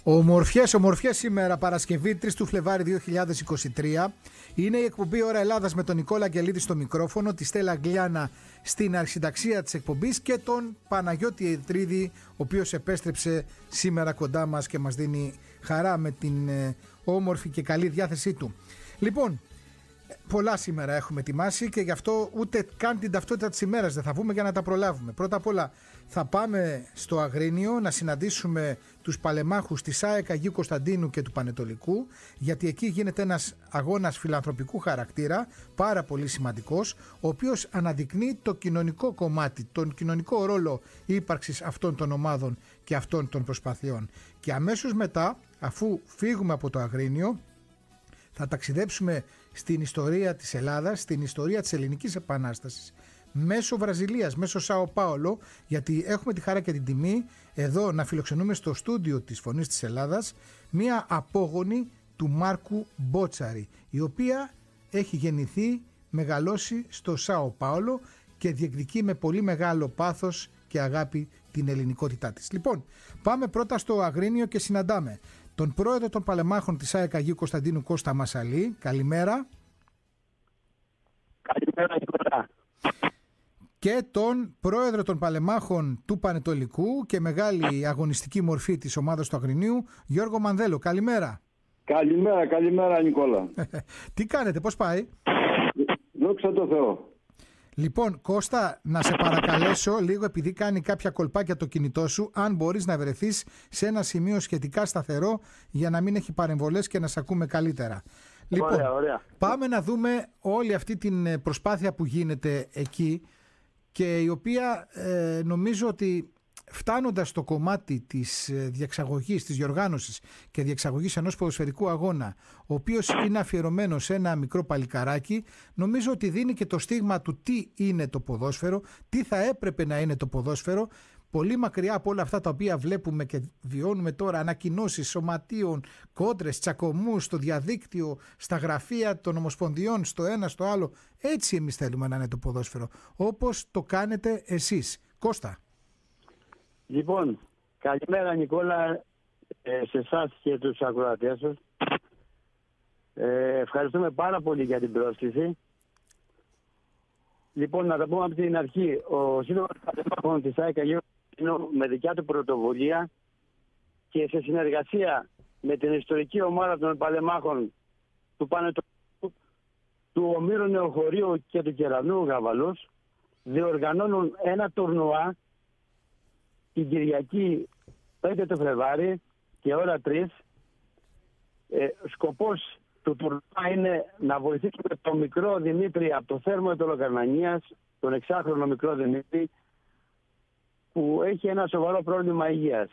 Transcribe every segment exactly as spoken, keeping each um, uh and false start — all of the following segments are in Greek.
Ομορφιές, ομορφιές σήμερα, Παρασκευή τρεις του Φλεβάρι δύο χιλιάδες είκοσι τρία. Είναι η εκπομπή Ώρα Ελλάδας με τον Νικόλα Αγγελίδη στο μικρόφωνο, τη Στέλλα Αγγλιάνα στην αρχισυνταξία της εκπομπής και τον Παναγιώτη Ετρίδη, ο οποίος επέστρεψε σήμερα κοντά μας και μας δίνει χαρά με την ε, όμορφη και καλή διάθεσή του. Λοιπόν, πολλά σήμερα έχουμε ετοιμάσει και γι' αυτό ούτε καν την ταυτότητα της ημέρας δεν θα βγούμε για να τα προλάβουμε. Πρώτα απ' όλα θα πάμε στο Αγρίνιο να συναντήσουμε τους παλεμάχους της ΑΕΚ Αγίου Κωνσταντίνου και του Πανετολικού, γιατί εκεί γίνεται ένας αγώνας φιλανθρωπικού χαρακτήρα, πάρα πολύ σημαντικός, ο οποίος αναδεικνύει το κοινωνικό κομμάτι, τον κοινωνικό ρόλο ύπαρξης αυτών των ομάδων και αυτών των προσπαθειών. Και αμέσως μετά, αφού φύγουμε από το Αγρίνιο, θα ταξιδέψουμε στην ιστορία της Ελλάδας, στην ιστορία της Ελληνικής Επανάστασης, μέσω Βραζιλίας, μέσω Σάο Πάολο, γιατί έχουμε τη χαρά και την τιμή εδώ να φιλοξενούμε στο στούντιο της Φωνής της Ελλάδας μία απόγονη του Μάρκου Μπότσαρη, η οποία έχει γεννηθεί, μεγαλώσει στο Σάο Πάολο και διεκδικεί με πολύ μεγάλο πάθος και αγάπη την ελληνικότητά της. Λοιπόν, πάμε πρώτα στο Αγρίνιο και συναντάμε τον πρόεδρο των παλεμάχων της ΑΕΚ Αγίου Κωνσταντίνου, Κώστα Μασαλή. Καλημέρα. Καλημέρα, Νικόλα. Και τον πρόεδρο των παλεμάχων του Πανετολικού και μεγάλη αγωνιστική μορφή της ομάδας του Αγρινίου, Γιώργο Μανδέλο. Καλημέρα. Καλημέρα, καλημέρα, Νικόλα. Τι κάνετε, πώς πάει? Δόξα τω Θεώ. Λοιπόν, Κώστα, να σε παρακαλέσω λίγο, επειδή κάνει κάποια κολπάκια το κινητό σου, αν μπορείς να βρεθείς σε ένα σημείο σχετικά σταθερό για να μην έχει παρεμβολές και να σε ακούμε καλύτερα. Λοιπόν, ωραία, ωραία. Πάμε να δούμε όλη αυτή την προσπάθεια που γίνεται εκεί και η οποία ε, νομίζω ότι φτάνοντας στο κομμάτι της διεξαγωγής, της διοργάνωσης και διεξαγωγής ενός ποδοσφαιρικού αγώνα, ο οποίος είναι αφιερωμένος σε ένα μικρό παλικαράκι, νομίζω ότι δίνει και το στίγμα του τι είναι το ποδόσφαιρο, τι θα έπρεπε να είναι το ποδόσφαιρο, πολύ μακριά από όλα αυτά τα οποία βλέπουμε και βιώνουμε τώρα, ανακοινώσεις σωματείων, κόντρες, τσακωμούς στο διαδίκτυο, στα γραφεία των ομοσπονδιών, στο ένα, στο άλλο. Έτσι εμείς θέλουμε να είναι το ποδόσφαιρο, όπως το κάνετε εσείς. Κώστα. Λοιπόν, καλημέρα, Νικόλα, σε εσάς και τους ακροατές σας. Ε, ευχαριστούμε πάρα πολύ για την πρόσκληση. Λοιπόν, να τα πούμε από την αρχή. Ο Σύλλογος Παλεμάχων της ΑΕΚ Αγίου Κωνσταντίνου με δικιά του πρωτοβουλία και σε συνεργασία με την ιστορική ομάδα των Παλεμάχων του Πανετολικού, του Ομήρου Νεοχωρίου και του Κεραυνού Γαβαλούς διοργανώνουν ένα τουρνουά την Κυριακή πέντε το Φλεβάρι και ώρα τρεις. Ε, σκοπός του τουρνουά είναι να βοηθήσουμε τον μικρό Δημήτρη από το Θέρμο Ετωλοκαρνανίας, τον εξάχρονο μικρό Δημήτρη, που έχει ένα σοβαρό πρόβλημα υγείας.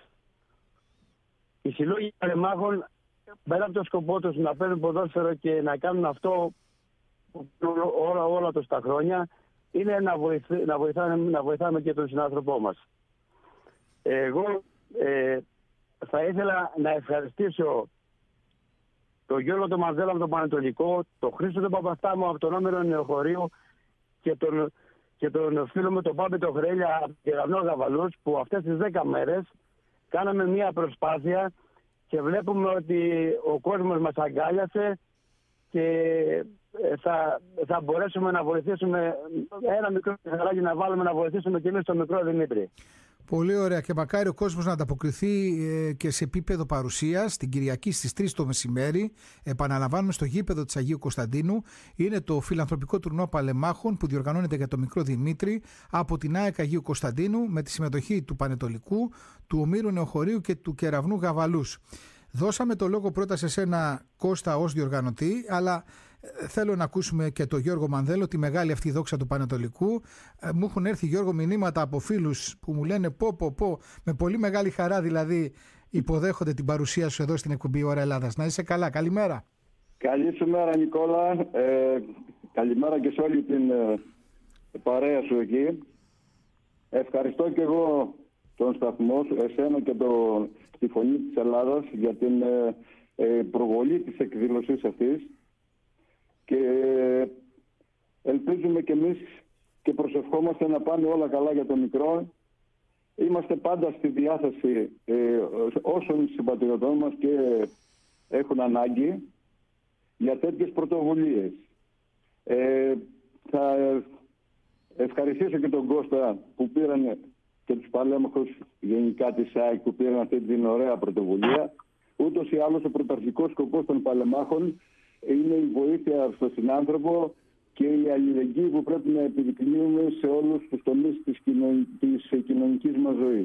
Οι συλλόγοι παλεμάχων, πέρα από το σκοπό τους να παίρνουν ποδόσφαιρο και να κάνουν αυτό όλα, όλα τους τα χρόνια, είναι να, βοηθ, να, βοηθάμε, να βοηθάμε και τον συνάνθρωπό μας. Εγώ ε, θα ήθελα να ευχαριστήσω τον Γιώργο τον Μανδέλο από τον Πανετολικό, τον Χρήστο τον Παπαστάμο από τον Όμηρο Νεοχωρίου και τον, και τον φίλο μου τον Πάπη τον Χρέλια από τον Κεραυνό Γαβαλούς, που αυτές τις δέκα μέρες κάναμε μια προσπάθεια και βλέπουμε ότι ο κόσμος μας αγκάλιασε και θα, θα μπορέσουμε να βοηθήσουμε ένα μικρό χαράκι να βάλουμε να βοηθήσουμε και εμείς τον μικρό Δημήτρη. Πολύ ωραία και μακάρι ο κόσμος να ανταποκριθεί ε, και σε επίπεδο παρουσίας την Κυριακή στις τρεις το μεσημέρι. Επαναλαμβάνουμε στο γήπεδο της Αγίου Κωνσταντίνου. Είναι το φιλανθρωπικό τουρνουά παλεμάχων που διοργανώνεται για τον μικρό Δημήτρη από την ΑΕΚ Αγίου Κωνσταντίνου με τη συμμετοχή του Πανετολικού, του Ομήρου Νεοχωρίου και του Κεραυνού Γαβαλούς. Δώσαμε το λόγο πρώτα σε σένα, Κώστα, ως διοργανωτή, αλλά θέλω να ακούσουμε και τον Γιώργο Μανδέλο, τη μεγάλη αυτή δόξα του Πανετολικού. Ε, μου έχουν έρθει, Γιώργο, μηνύματα από φίλους που μου λένε πω πω πω, με πολύ μεγάλη χαρά δηλαδή υποδέχονται την παρουσία σου εδώ στην εκπομπή Ώρα Ελλάδας. Να είσαι καλά, καλημέρα. Καλή σου μέρα, Νικόλα. Ε, καλημέρα και σε όλη την ε, παρέα σου εκεί. Ευχαριστώ και εγώ τον σταθμό σου, εσένα και το, τη Φωνή της Ελλάδας για την ε, ε, προβολή της εκδήλωσης αυτής. Και ελπίζουμε και εμείς και προσευχόμαστε να πάνε όλα καλά για το μικρό είμαστε πάντα στη διάθεση ε, όσων συμπατριωτών μας και έχουν ανάγκη για τέτοιες πρωτοβουλίες. Ε, θα ευχαριστήσω και τον Κώστα που πήραν και τους παλέμαχους γενικά της ΑΕΚ που πήραν αυτή την ωραία πρωτοβουλία. Ούτως ή άλλως ο πρωταρχικός σκοπός των παλεμάχων είναι η βοήθεια στον συνάνθρωπο και η αλληλεγγύη που πρέπει να επιδεικνύουμε σε όλους τους τομείς της, κοινων... της κοινωνικής μας ζωής.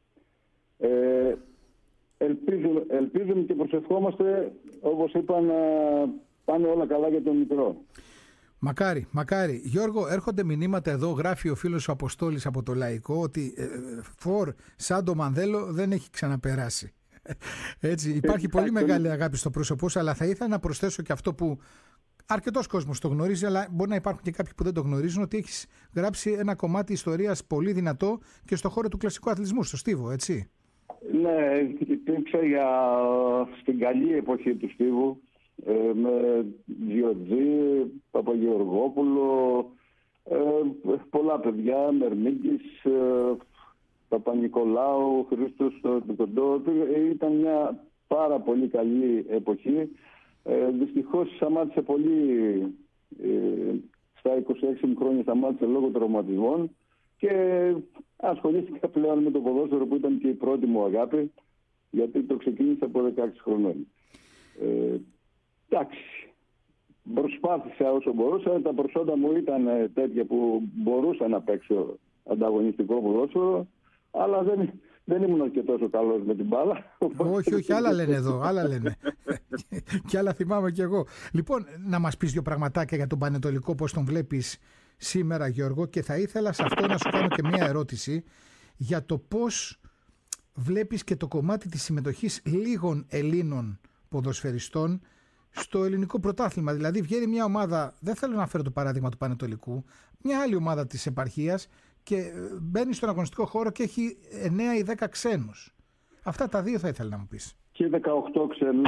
Ε, ελπίζουμε, ελπίζουμε και προσευχόμαστε, όπως είπα, να πάνε όλα καλά για τον μικρό. Μακάρι, μακάρι. Γιώργο, έρχονται μηνύματα εδώ, γράφει ο φίλος ο Αποστόλης από το Λαϊκό, ότι ε, φορ σαν το Μανδέλο δεν έχει ξαναπεράσει. Έτσι, υπάρχει πολύ μεγάλη αγάπη στο πρόσωπό σου, αλλά θα ήθελα να προσθέσω και αυτό που αρκετός κόσμος το γνωρίζει, αλλά μπορεί να υπάρχουν και κάποιοι που δεν το γνωρίζουν, ότι έχεις γράψει ένα κομμάτι ιστορίας πολύ δυνατό και στο χώρο του κλασικού αθλητισμού, στο Στίβο, έτσι. Ναι, υπήρξε για στην καλή εποχή του Στίβου, ε, με Διοτζή, Παπαγεωργόπουλο, ε, πολλά παιδιά, Μερμίγκης, ε, Παπα-Νικολάου, Χρήστος Κοντό. Ήταν μια πάρα πολύ καλή εποχή. Ε, δυστυχώς σταμάτησε πολύ, ε, στα είκοσι έξι μου χρόνια σταμάτησε λόγω τραυματισμών και ασχολήθηκα πλέον με το ποδόσφαιρο που ήταν και η πρώτη μου αγάπη, γιατί το ξεκίνησα από δεκαέξι χρονών. Ε, εντάξει, προσπάθησα όσο μπορούσα, τα προσόντα μου ήταν τέτοια που μπορούσα να παίξω ανταγωνιστικό ποδόσφαιρο, αλλά δεν, δεν ήμουν και τόσο καλός με την μπάλα. Όχι, όχι, άλλα λένε εδώ, άλλα λένε. Και άλλα θυμάμαι κι εγώ. Λοιπόν, να μας πεις δύο πραγματάκια για τον Πανετολικό, πώς τον βλέπεις σήμερα, Γιώργο, και θα ήθελα σε αυτό να σου κάνω και μία ερώτηση για το πώς βλέπεις και το κομμάτι της συμμετοχής λίγων Ελλήνων ποδοσφαιριστών στο ελληνικό πρωτάθλημα. Δηλαδή βγαίνει μια ομάδα, δεν θέλω να φέρω το παράδειγμα του Πανετολικού, μια άλλη ομάδα της επαρχίας και μπαίνει στον αγωνιστικό χώρο και έχει εννέα ή δέκα ξένους. Αυτά τα δύο θα ήθελα να μου πεις. Και δεκαοκτώ ξένους.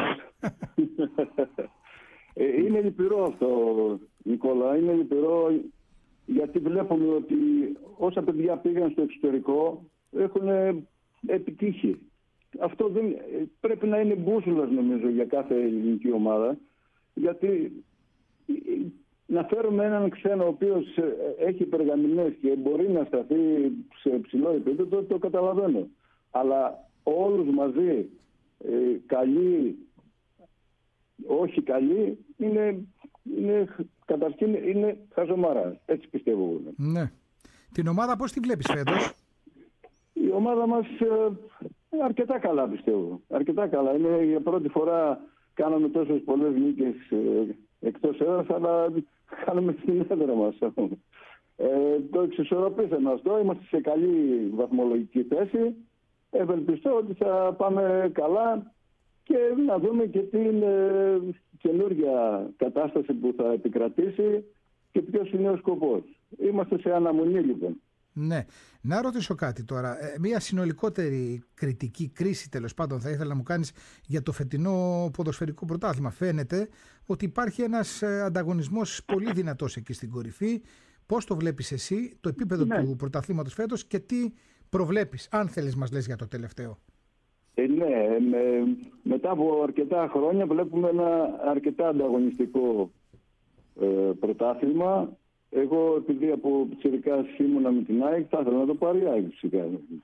Είναι λυπηρό αυτό, Νικόλα. Είναι λυπηρό γιατί βλέπουμε ότι όσα παιδιά πήγαν στο εξωτερικό έχουν επιτύχει. Αυτό δεν, πρέπει να είναι μπούσουλας, νομίζω, για κάθε ελληνική ομάδα. Γιατί να φέρουμε έναν ξένο ο οποίος έχει περγαμηνές και μπορεί να σταθεί σε ψηλό επίπεδο, το, το καταλαβαίνω. Αλλά όλους μαζί, ε, καλοί, όχι καλοί, είναι, είναι, καταρχήν είναι χαζομάρα. Έτσι πιστεύω. Ναι. Την ομάδα πώς τη βλέπεις φέτος? Η ομάδα μας ε, αρκετά καλά, πιστεύω. Αρκετά καλά. Είναι για πρώτη φορά κάναμε τόσες πολλές νίκες ε, εκτός έδρας, αλλά κάνουμε στην έδρα μας. Ε, το εξισορροπήσαμε αυτό. Είμαστε σε καλή βαθμολογική θέση. Ευελπιστώ ότι θα πάμε καλά και να δούμε και την ε, καινούργια κατάσταση που θα επικρατήσει και ποιος είναι ο σκοπός. Είμαστε σε αναμονή, λοιπόν. Ναι. Να ρωτήσω κάτι τώρα. Ε, μια συνολικότερη κριτική κρίση, τέλος πάντων, θα ήθελα να μου κάνεις για το φετινό ποδοσφαιρικό πρωτάθλημα. Φαίνεται ότι υπάρχει ένας ανταγωνισμός πολύ δυνατός εκεί στην κορυφή. Πώς το βλέπεις εσύ, το επίπεδο ναι. του πρωταθλήματος φέτος και τι προβλέπεις, αν θέλεις μας λες για το τελευταίο? Ε, ναι, με, μετά από αρκετά χρόνια βλέπουμε ένα αρκετά ανταγωνιστικό ε, πρωτάθλημα. Εγώ, επειδή από πιτσιρικάς ήμουνα με την ΑΕΚ, θα ήθελα να το πάρει η ΑΕΚ φυσικά.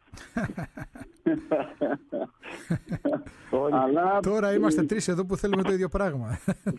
Αλλά... Τώρα είμαστε τρεις εδώ που θέλουμε το ίδιο πράγμα.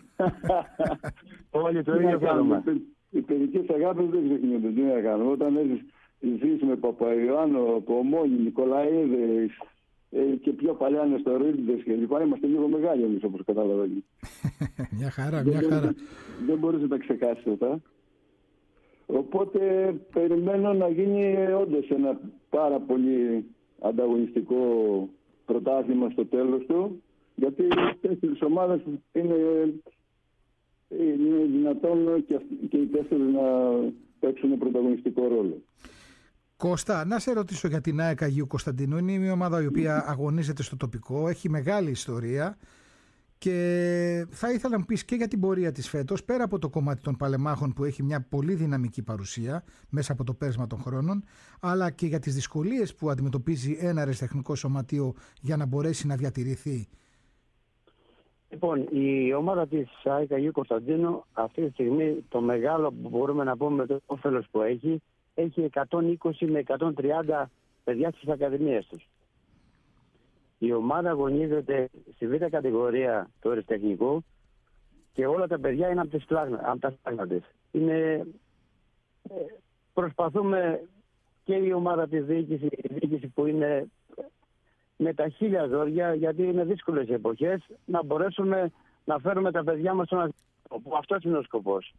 Όλοι το ίδιο πράγμα. Οι παιδικές αγάπες δεν ξεχνιούνται. Τι να κάνουμε. Όταν ζεις με Παπαϊωάννου, Πομόνι, Νικολαίδες και πιο παλιά Νεστορίδες και λοιπά, είμαστε λίγο μεγάλοι εμείς, όπως καταλαβαίνετε. Μια χαρά, μια χαρά. Δεν μπορείς να τα ξεχάσεις αυτά. Οπότε περιμένω να γίνει όντως ένα πάρα πολύ ανταγωνιστικό πρωτάθλημα στο τέλος του, γιατί οι τέσσερις ομάδες είναι, είναι δυνατόν και, και οι τέσσερις να παίξουν πρωταγωνιστικό ρόλο. Κώστα, να σε ρωτήσω για την ΑΕΚ Αγίου Κωνσταντίνου. Είναι μια ομάδα η οποία αγωνίζεται στο τοπικό, έχει μεγάλη ιστορία Και θα ήθελα να μου πεις και για την πορεία της φέτος, πέρα από το κομμάτι των παλεμάχων που έχει μια πολύ δυναμική παρουσία μέσα από το πέρασμα των χρόνων, αλλά και για τις δυσκολίες που αντιμετωπίζει ένα αεραστεχνικό σωματείο για να μπορέσει να διατηρηθεί. Λοιπόν, η ομάδα της ΑΕΚ Αγίου Κωνσταντίνου αυτή τη στιγμή, το μεγάλο που μπορούμε να πούμε με το όφελος που έχει, έχει εκατόν είκοσι με εκατόν τριάντα παιδιά στις ακαδημίες τους. Η ομάδα αγωνίζεται στη β' κατηγορία του αεραστεχνικού και όλα τα παιδιά είναι από τις πλάγνατες. Είναι, προσπαθούμε και η ομάδα της διοίκησης, η διοίκηση που είναι με τα χίλια ζόρια, γιατί είναι δύσκολες εποχές, να μπορέσουμε να φέρουμε τα παιδιά μας στον αθλητισμό. Αυτός είναι ο σκοπός.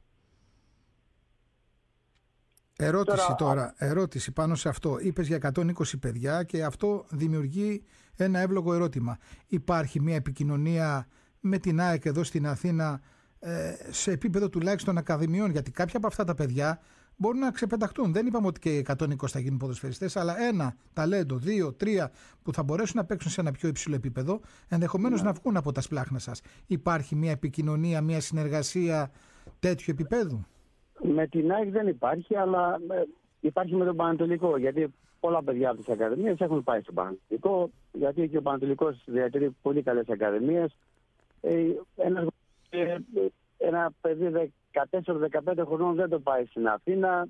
Ερώτηση τώρα, τώρα, ερώτηση πάνω σε αυτό. Είπες για εκατόν είκοσι παιδιά και αυτό δημιουργεί ένα εύλογο ερώτημα. Υπάρχει μια επικοινωνία με την ΑΕΚ εδώ στην Αθήνα ε, σε επίπεδο τουλάχιστον ακαδημιών? Γιατί κάποια από αυτά τα παιδιά μπορούν να ξεπεταχτούν. Δεν είπαμε ότι και οι εκατόν είκοσι θα γίνουν ποδοσφαιριστές, αλλά ένα ταλέντο, δύο, τρία που θα μπορέσουν να παίξουν σε ένα πιο υψηλό επίπεδο, ενδεχομένως ναι. να βγουν από τα σπλάχνα σας. Υπάρχει μια επικοινωνία, μια συνεργασία τέτοιου επίπεδου? Με την ΑΕΚ δεν υπάρχει, αλλά υπάρχει με τον Πανατολικό. Γιατί πολλά παιδιά από τις ακαδημίες έχουν πάει στον Πανατολικό, γιατί και ο Πανατολικός διατηρεί πολύ καλές ακαδημίες. Ένα, ένα παιδί δεκατέσσερα δεκαπέντε χρονών δεν το πάει στην Αθήνα.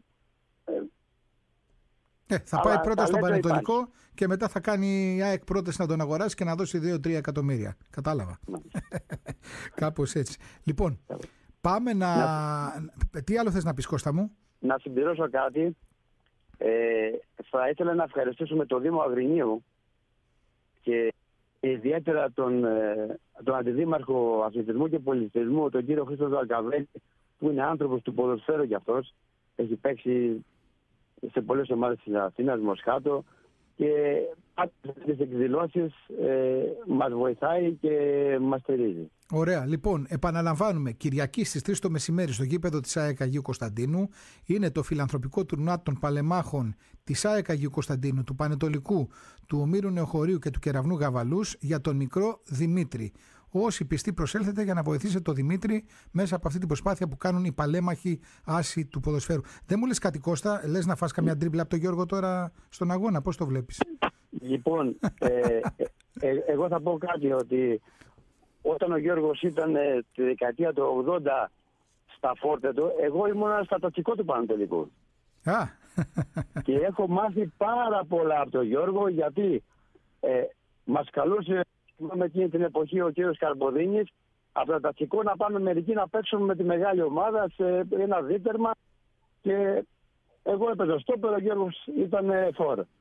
Ε, θα πάει πρώτα στον Πανατολικό υπάρχει. Και μετά θα κάνει η ΑΕΚ πρόταση να τον αγοράσει και να δώσει δύο τρία εκατομμύρια. Κατάλαβα. Κάπως έτσι. Λοιπόν, πάμε να... να... Τι άλλο θες να πεις, Κώστα μου? Να συμπληρώσω κάτι. Ε, θα ήθελα να ευχαριστήσουμε το Δήμο Αγρινίου και ιδιαίτερα τον, τον Αντιδήμαρχο Αθλητισμού και Πολιτισμού, τον κύριο Χρήστο Δουαλκαβέλη, που είναι άνθρωπος του ποδοσφαίρου κι αυτός. Έχει παίξει σε πολλές ομάδες της Αθήνας, Μοσχάτο, και τις εκδηλώσεις ε, μας βοηθάει και μας στηρίζει. Ωραία. Λοιπόν, επαναλαμβάνουμε, Κυριακή στις τρεις το μεσημέρι στο γήπεδο της ΑΕΚ Αγίου Κωνσταντίνου είναι το φιλανθρωπικό τουρνουά των παλεμάχων της ΑΕΚ Αγίου Κωνσταντίνου, του Πανετολικού, του Ομήρου Νεοχωρίου και του Κεραυνού Γαβαλούς για τον μικρό Δημήτρη. Όσοι πιστοί προσέλθετε για να βοηθήσετε τον Δημήτρη μέσα από αυτή την προσπάθεια που κάνουν οι παλέμαχοι άσοι του ποδοσφαίρου. Δεν μου λες κάτι, Κώστα, λες να φας καμιά τρίπλα από τον Γιώργο τώρα στον αγώνα? Πώς το βλέπεις? Λοιπόν, ε, ε, εγώ θα πω κάτι, ότι όταν ο Γιώργος ήταν ε, τη δεκαετία του ογδόντα στα Φόρτετο, εγώ ήμουν στα τοξικό του Πανατολικού. Α. Και έχω μάθει πάρα πολλά από τον Γιώργο, γιατί ε, μας καλούσε με εκείνη την εποχή ο κύριος Καρποδίνης από τα ταξικό να πάμε μερικοί να παίξουμε με τη μεγάλη ομάδα σε ένα δίτερμα, και εγώ έπαιζα στόπερ, ο Γιώργος ήταν φόρ. Ε,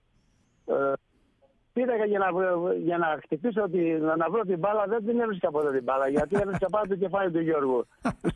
πήρα για να, για να χτυπήσω, ότι, να, να βρω την μπάλα, δεν την έβρισκα ποτέ την μπάλα, γιατί έβρισκα πάνω το κεφάλι του Γιώργου.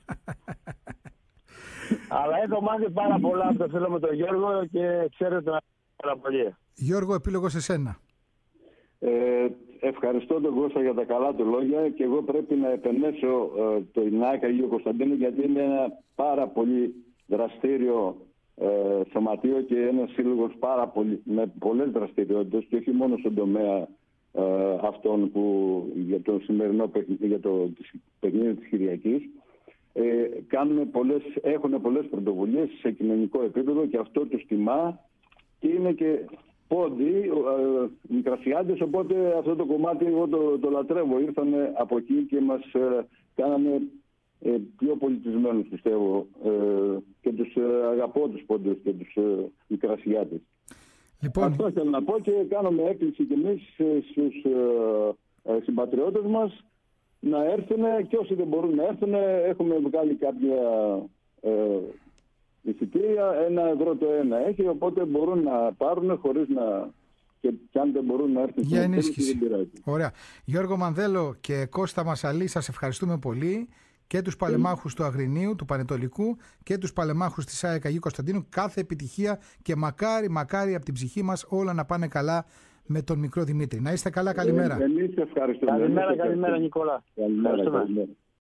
Αλλά έχω μάθει πάρα πολλά από το φίλο με τον Γιώργο και ξέρετε πάρα πολύ. Γιώργο, επίλογο σε σένα. Ε, ευχαριστώ τον Κώστα για τα καλά του λόγια, και εγώ πρέπει να επενέσω ε, το ΑΕΚ Αγίου Κωνσταντίνου, γιατί είναι ένα πάρα πολύ δραστήριο ε, σωματείο και ένας σύλλογος πάρα πολύ, με πολλές δραστηριότητες, και όχι μόνο στον τομέα ε, αυτών που για το σημερινό παιχνίδι, για το παιχνίδι της Κυριακής. Ε, κάνουν πολλές, έχουν πολλές πρωτοβουλίες σε κοινωνικό επίπεδο, και αυτό τους τιμά, και είναι και πόντι, ε, μικρασιάντες, οπότε αυτό το κομμάτι εγώ το, το λατρεύω. Ήρθαν από εκεί και μας ε, κάνανε ε, πιο πολιτισμένους, πιστεύω, ε, και τους ε, αγαπώ τους πόντους και τους ε, μικρασιάντες. Λοιπόν... Αυτό θέλω να πω, και κάνουμε έκκληση κι εμείς ε, στους ε, ε, συμπατριώτες μας να έρθουν, και όσοι δεν μπορούν να έρθουν, έχουμε βγάλει κάποια ε, εισιτήρια, ένα ευρώ το ένα έχει, οπότε μπορούν να πάρουν χωρίς να... και κι αν δεν μπορούν να έρθουν για ενίσχυση. Ωραία. Γιώργο Μανδέλο και Κώστα Μασαλή, σας ευχαριστούμε πολύ, και τους παλεμάχους mm. του Αγρινίου, του Πανετολικού, και τους παλεμάχους της ΑΕΚ Αγίου Κωνσταντίνου. Κάθε επιτυχία, και μακάρι, μακάρι από την ψυχή μας όλα να πάνε καλά με τον μικρό Δημήτρη. Να είστε καλά, καλημέρα. Εμείς ευχαριστούμε. Καλημέρα, καλημέρα Νικόλα. Καλημέρα, καλημέρα.